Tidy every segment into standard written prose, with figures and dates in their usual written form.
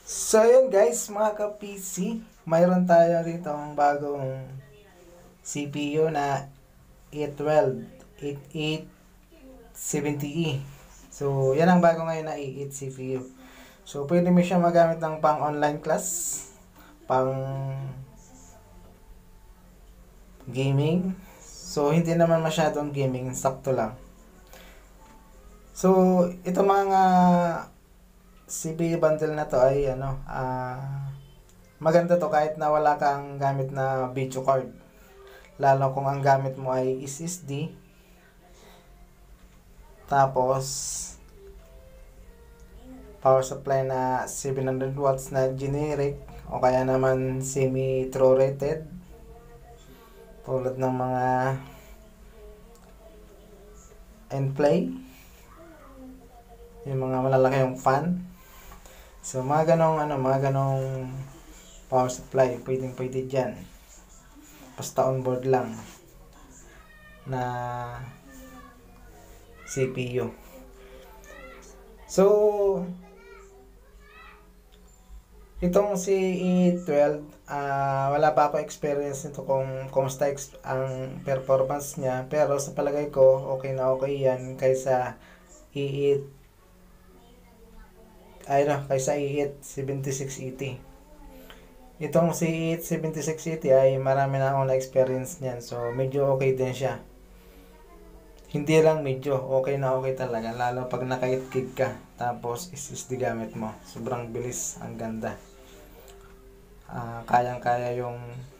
So yun guys, mga ka-PC, mayroon tayo rito ang bagong CPU na 812 8870E. So yan ang bago ngayon na i8 CPU. So pwede mo siya magamit ng pang online class, pang gaming. So hindi naman masyadong gaming, sakto lang. So ito mga CPU bundle na to ay maganda to kahit na wala kang gamit na video card. Lalo kung ang gamit mo ay SSD. Tapos power supply na 700 watts na generic o kaya naman semi true rated. Tulad ng mga Nplay. Yung mga malalaki yung fan. So mga ganong power supply, pwede diyan. Basta onboard lang na CPU. So itong si E12, wala pa ako experience nito kung kumusta ang performance niya, pero sa palagay ko okay na okay yan kaysa E8 kaysa i8 7680. Itong si i8 7680 ay marami na akong na-experience niyan. So medyo okay din siya. Hindi lang medyo, okay na okay talaga. Lalo pag naka 8 gig ka, tapos SSD gamit mo. Sobrang bilis, ang ganda. Kayang-kaya yung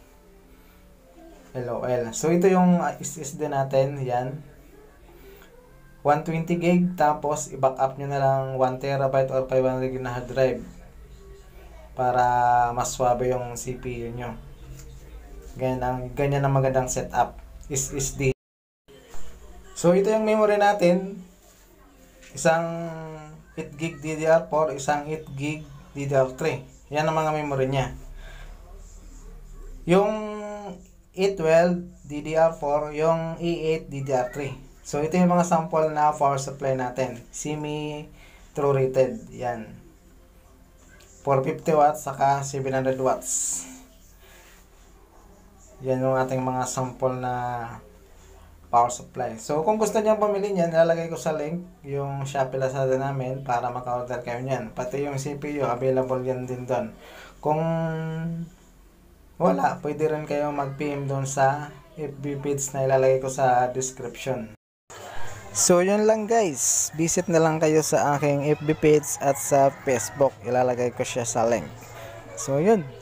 LOL. So ito yung SSD natin, yan. 120 gig, tapos i-back up nyo na lang 1 terabyte or 500 gig na hard drive para mas swabe yung CPU nyo. Ganyan ang magandang setup, SSD. So ito yung memory natin, isang 8 gig DDR4, isang 8 gig DDR3. Yan ang mga memory nya. Yung 812 DDR4, yung E8 DDR3. So ito yung mga sample na power supply natin, semi true rated. Yan, 450 watts saka 700 watts. Yan yung ating mga sample na power supply. So kung gusto niyo pumili niyan, ilalagay ko sa link yung Shopee Lazada namin para maka-order kayo niyan. Pati yung CPU available yan din doon. Kung wala, pwede rin kayo mag-PM doon sa FB page na ilalagay ko sa description. So yun lang guys, visit na lang kayo sa aking FB page at sa Facebook, ilalagay ko siya sa link. So yun.